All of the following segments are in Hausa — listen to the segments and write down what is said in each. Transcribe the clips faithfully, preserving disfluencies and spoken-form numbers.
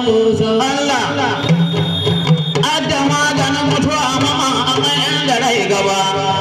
Allah adda maganin mutuwa mama amma yan da rai gaba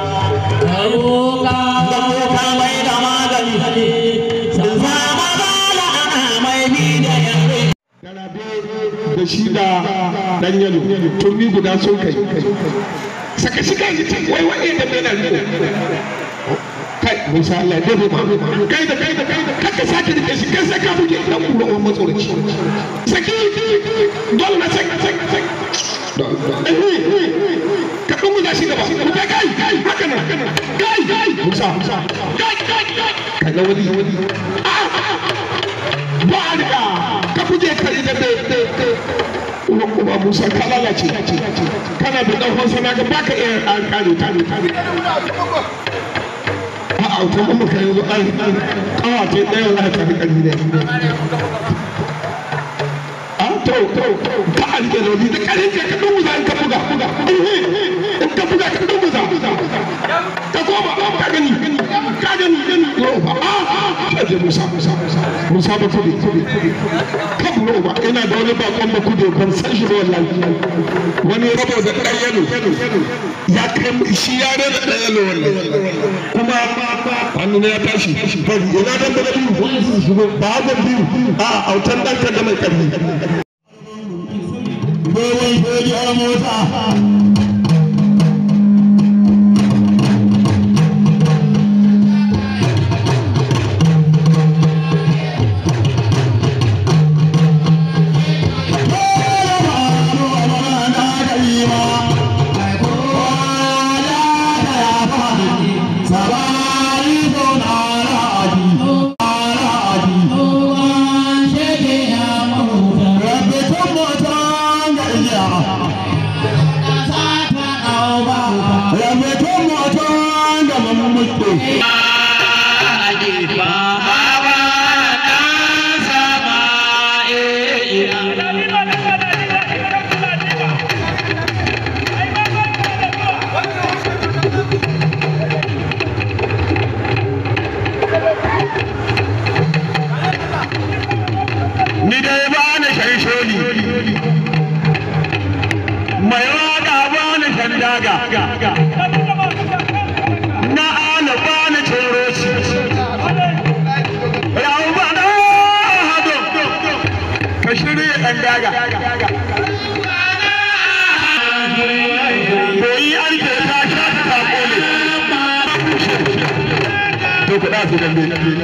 boka mai da magani sama bala ana mai bi da yare da shi da dan yalo turmi guda sun kai saka shi kai wai wai da bai na riko kai Musa Allah ya dafa kai da kai da kai da kaka sake rike shi kai sai ka buge dan kura wannan matsoraci saki dole na saki saki saki ka kuma da shi gaba ku kai kai haka nan kai kai Musa Musa kai kai kai ga wani wani ba riga ka buge kai da da kuma Musa ka lalace kana da dan fansa na ga baka iya kare kare kare a autan mu kai zo an kawace ɗaya wala ta fi ƙarfi ne a to to ka an ke lodi da ƙarin ka ka dubu za in ka buga in ka buga ka dubu za ka koma ka gani ka gani yo ba a je Musa Musa Musa ba kudi ka buro ba ina da wani bakon ba kudi ban san shi ba wallahi wani rabo da ɗan yalo ya kai shi ya rana ɗan yalo wallahi kuma hannu ne ya tashi bari ina dan da biyu ba ga biyu a autan dan ka da mai karfi gobe gobe a mota na alaba na tsoro shi yawo ba na hado ka shirya ɗan daga koyi an ke ta sha ta kone to kuɗa su dambe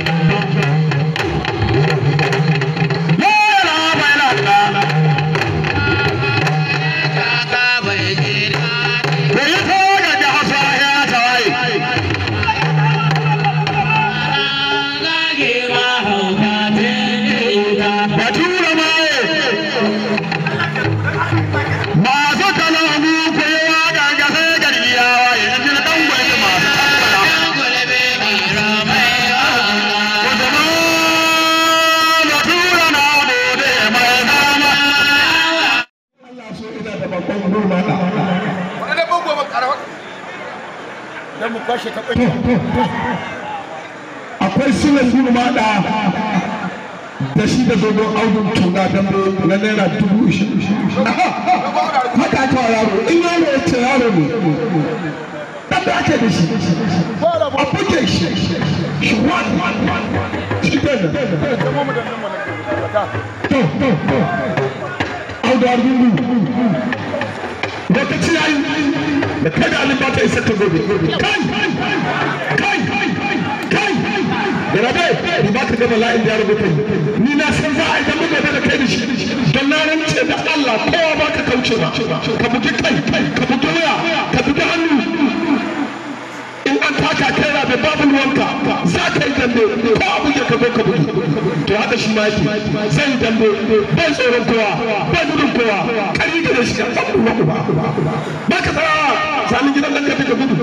akwai sunan gurma da da shi da dogon audun tuna dambe na naira dubu ishirin haka aka wa yaro in yaro ya ce yaro ne dan da ake da shi a buke shi shi wani shi gana audu argungu da ta ci yayi da kada alin ba ta isa ta gobe kai kai kai da rabe ba ka gama la'in da ya rubuta ni na san za a yi dambe gobe da kai da shi don na rance da Allah kowa ba ka kauce ba ka bugi kai ka bugi waya ka bugi hannu in an taka kai rabe babu ruwanka za ka yi dambe ko abu ya ka zo ka bugi to haka shi ma yake zai yi dambe bai tsoron kowa bai gudun kowa kari da shi ka babu ruwanka ba ka tsara sanin gidan nan ka fi ka gudu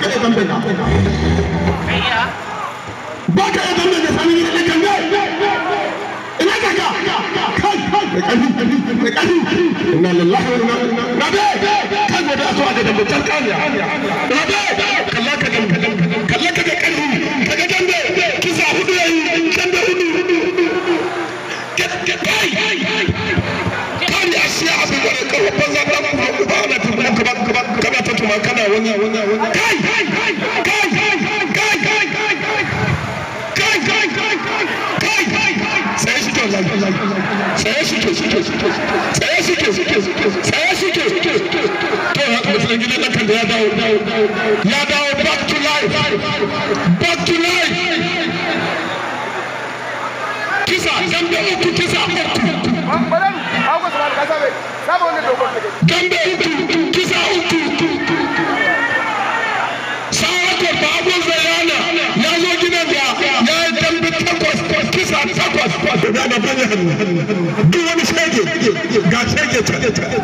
ka yi dambe na ba ka yi dambe da sami ne da dambe ina ka ka kai mai ƙarfi mai ƙarfi inna lillahi wa inna ilaihi rabe kai gobe a so a ga dambe tarkaniya rabe kalla ka dambe kalla ka ga ƙarfi ka ga dambe kisa hudu yayi dambe hudu kai kai ya siya abu wani kawo banza ɗan kuma kuma ana tumbula kaba kaba kaba ta tuma kana wani wani wani kai kai kai kai kai kai kai kai kai kai kai kai sai shi ke sai shi ke sai shi ke sai shi ke to mutum gidan ɗan kan da ya dawo ya dawo back to life back to life kisa dambe uku kisa uku dambe uku kisa uku sa'ako babu zayana ya zo gidan da ya yi dambe takwas kisa takwas da da bane hannu duk wani shege ga shege ta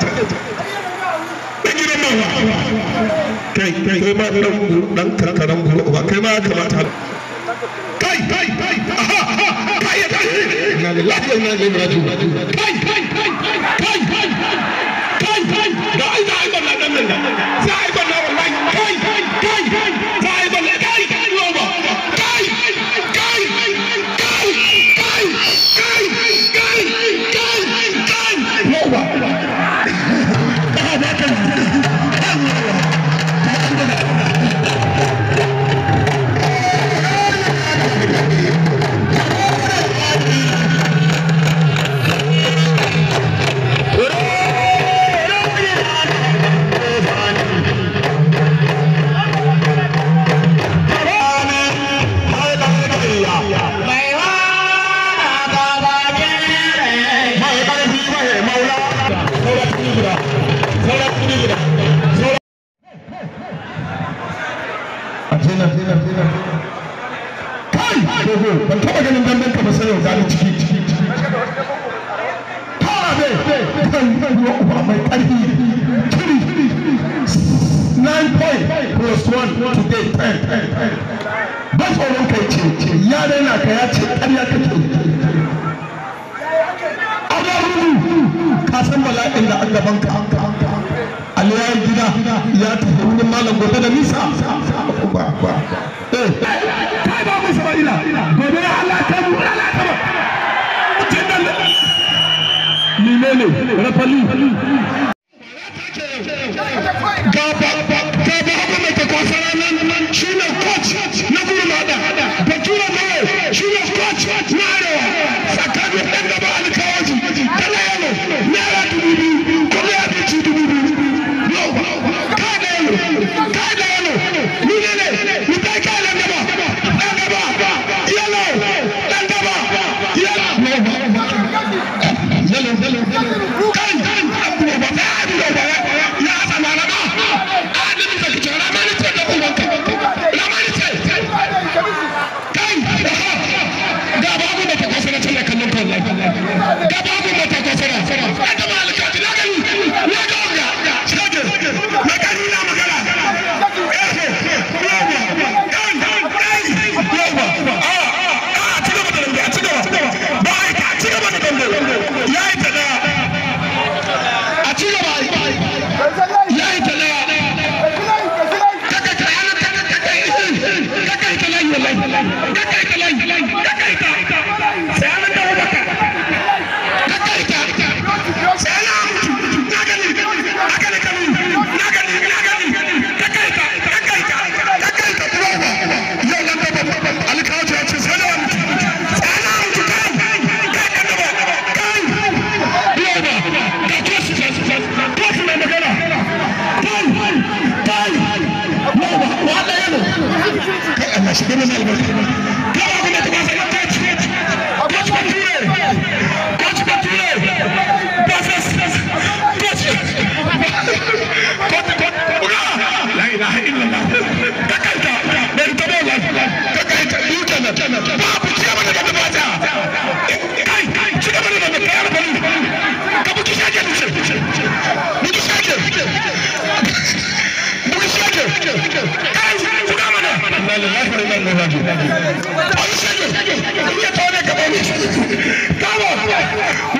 ɗan gidan mawa kai kai ma ɗan karkaran guru ba kai ma ya kamata kai kai kai aha kai kai inna lillahi wa inna ilaihi raji'un kai kai kai kai kai kai kai da ai da ai balla dan nan za ai balla wallahi kai kai kai za ai balla kai kai loba kai kai kai kai kai kai kai kai loba ban taɓa ganin damben ka ba sai yau gani ciki ciki fara ne kan ruwa uba mai ƙarfi three nine point plus one today ten ba tsoron kai ce ya daina ka ya ce ƙarya kake a ka san bala'in da an gaban ka aliyar gida ya tafi wurin malam gobe da nisa ba ba eh kai ba mu Isma'ila gobe ya Allah ta mu Allah ta mutum nan ni ne ne rafali ga ba ga ba abu mai takwasara nan shine coach na gurmada batura ne shine coach na arewa tsakanin ɗan gaba alkawaji kala yalo naira dubu biyu kuma ya bi ci dubu biyu yau ka da yalo ka da yalo ni ne ne ni kai ka da gaba ɗan gaba yalo ɗan gaba yalo yalo yalo kai abu ba ta abu ba ya sama na ba adami da kici ramani ce da ubanka ramani ce kai ga babu da ta kwasara tana kallon kallon ga babu da ta kwasara da malika na gani na ga ga shage na gani na magana eh yawa kan kai yawa a a ci gaba da dambe a ci gaba ba ai ka ci gaba da dambe yayi ta da a ci gaba yayi ta da kaka kai ana kaka kai kaka kai lai wallahi kaka kai lai kaka kai sai an dawo baka kaka kai sai na mutu na gani na gani kanu na gani na gani kaka kai kaka kai kaka kai roba yau nan da alkawaci ya ce sai na mutu sai na mutu kai kai ka daba kai roba ka tosu tosu mai magana kai kai roba wala yano kai Allah shi gaba mai albarka kai ba kuma ta ba sai ta ce coach Bature coach Bature bosses coach coach coach la ilaha illallah kakaita bai ta bola kakaita duka na ba ku ci gaba da ba ta kai kai ci gaba da ba kai alfani ka buki shage buki shage buki shage buki shage kai zage an shege ya tawo ne gaba ne